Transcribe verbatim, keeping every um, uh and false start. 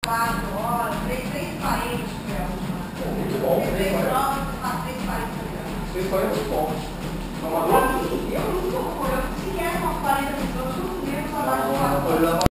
quatro horas, três e quarenta, foi a última. Muito bom. três horas, três e quarenta. três e quarenta é bom. Eu não estou, eu se quer umas quarenta minutos, eu não mesmo falar de uma coisa.